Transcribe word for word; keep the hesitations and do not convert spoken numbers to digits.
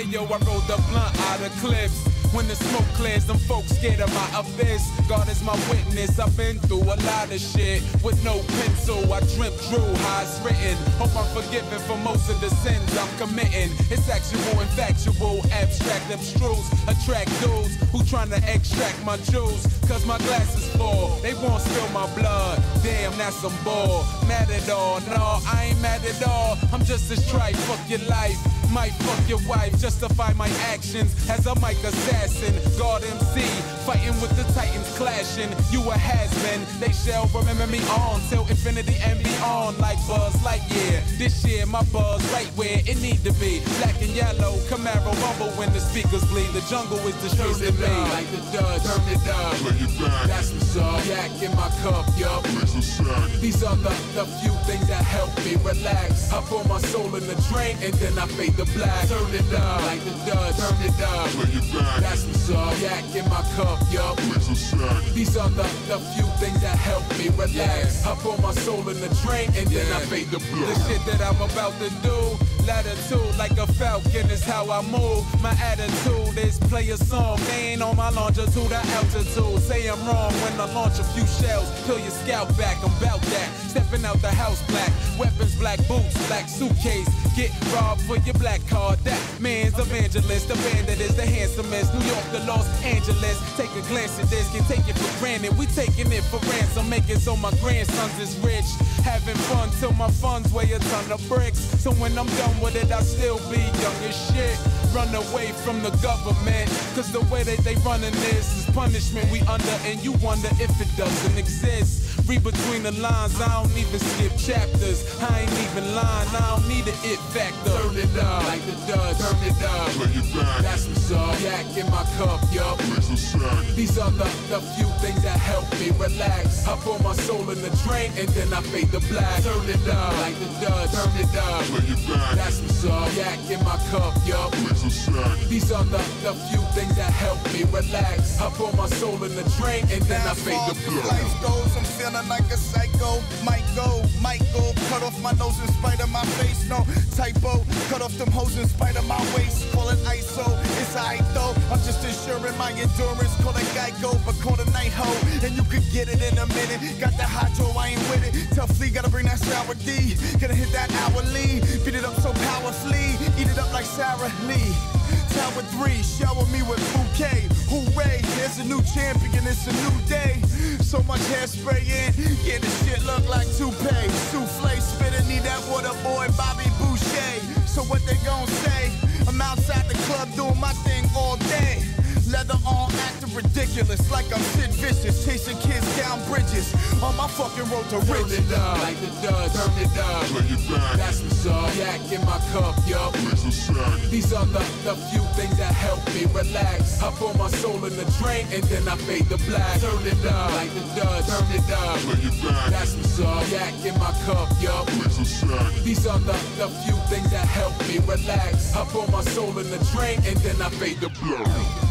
yo, I rolled the blunt out of clips. When the smoke clears, them folks scared of my abyss. God is my witness, I've been through a lot of shit. With no pencil, I dreamt drew how it's written. Hope I'm forgiven for most of the sins I'm committing. It's actual and factual, abstract, abstruse. Attract dudes who tryna extract my jewels. Cause my glass is full, they won't spill my blood. Damn, that's some bull. Mad at all, no, I ain't mad at all. I'm just as trite, fuck your life. Might fuck your wife, justify my actions as a mic assassin. God M C, fighting with the titans clashing. You a has-been, they shall remember me on till infinity and beyond. Like Buzz Lightyear, this year my buzz right where it need to be. Black and yellow, Camaro rumble when the speakers bleed. The jungle is the streets to me. Like the Dutch, turn it up, play it back. That's what's up, yak in my cup, yup. These are the, the few things that help me relax. I pour my soul in the drink and then I fade the black. Turn it up, like the Dutch, turn it up, play it back. That's what's up, yak in my cup, yup. These are the, the few things that help me relax. I pour my soul in the drink and then I fade the black. The shit that I'm about to do, latitude like a falcon is how I move. My attitude is play a song, they ain't on my longitude or altitude. Say I'm wrong when I launch a few shells, kill your scalp back, I'm bout that. Stepping out the house black, weapons black boots, black suitcase. Get robbed for your black card, that man's evangelist. The bandit is the handsomest, New York to Los Angeles. Take a glance at this, can take it for granted. We taking it for ransom, making so my grandsons is rich. Having fun till my funds weigh a ton of bricks. So when I'm done with it, I still be young as shit. Run away from the government, cause the way that they running this is punishment we under, and you wonder if it doesn't exist. Read between the lines, I don't even skip chapters. I ain't even lying, I don't need an it factor. Turn it up, like the Dutch, turn it up, play it back. That's what's up, yak in my cup, yup. These are the, the few things that help me relax. I pour my soul in the drink and then I fade the black. Turn it up, like the Dutch, turn it up, play it back. That's what's up, yak in my cup, yup. These are the, the few things that help me relax. I pour my soul in the drink and then now I fade the black. Life goes, I'm feeling like a psycho. Might go, might go. Cut off my nose in spite of my face. No typo. Cut off them hoes in spite of my waist. Call it I S O. It's aight though. I'm just ensuring my endurance. Call it Geico, but call it night ho. And you could get it in a minute. Got the hydro, I ain't with it. Tell Flea, gotta bring that sour D. Gotta hit that hourly. Beat it up so powerfully. Eat it up like Sarah Lee. Tower three, shower me with bouquet. Hooray, there's a new champion, it's a new day. So much hairspray in, yeah, this shit look like toupee. Souffle spitting, need that water boy, Bobby Boucher. So what they gon' say? I'm outside the club doing my thing all day. Leather on, acting ridiculous, like I'm Sid Vicious, chasing kids down bridges on my fucking road to riches. Turn it up, like the Dutch, turn it up, play it back. That's what's up, yak in my cup, yup. These are the, the few things that help me relax. I pour my soul in the drink and then I fade the black. Turn it up, like the Dutch, turn it up, play it back. That's what's up, yak in my cup, yup. These are the, the few things that help me relax. I pour my soul in the drink and then I fade the black.